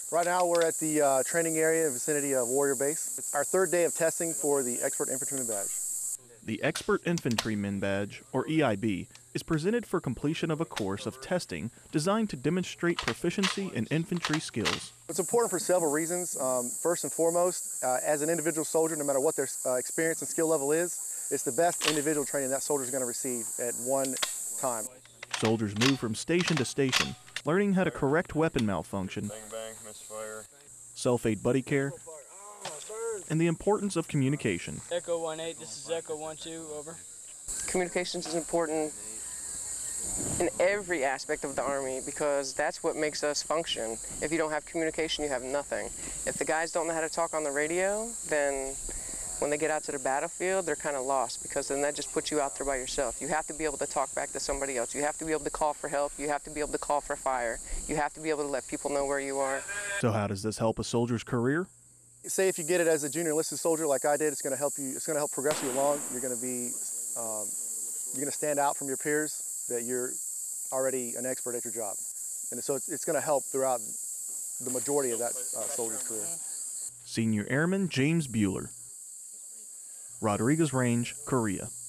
Right now we're at the training area in the vicinity of Warrior Base. It's our third day of testing for the Expert Infantryman Badge. The Expert Infantryman Badge, or EIB, is presented for completion of a course of testing designed to demonstrate proficiency in infantry skills. It's important for several reasons. First and foremost, as an individual soldier, no matter what their experience and skill level is, it's the best individual training that soldier is going to receive at one time. Soldiers move from station to station, learning how to correct weapon malfunction, Bang, bang, misfire. self-aid buddy care, and the importance of communication. Echo 1-8, this is Echo 1-2, over. Communications is important in every aspect of the Army because that's what makes us function. If you don't have communication, you have nothing. If the guys don't know how to talk on the radio, then when they get out to the battlefield, they're kind of lost because then that just puts you out there by yourself. You have to be able to talk back to somebody else. You have to be able to call for help. You have to be able to call for fire. You have to be able to let people know where you are. So how does this help a soldier's career? Say if you get it as a junior enlisted soldier like I did, it's going to help you. It's going to help progress you along. You're going to stand out from your peers that you're already an expert at your job, and so it's going to help throughout the majority of that soldier's career. Senior Airman James Buehler, Rodriguez Range, Korea.